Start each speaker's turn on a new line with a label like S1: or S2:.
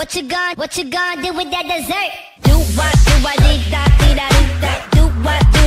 S1: what you gonna do with that dessert? Do what, do I, dee da, dee da, dee da. Do what,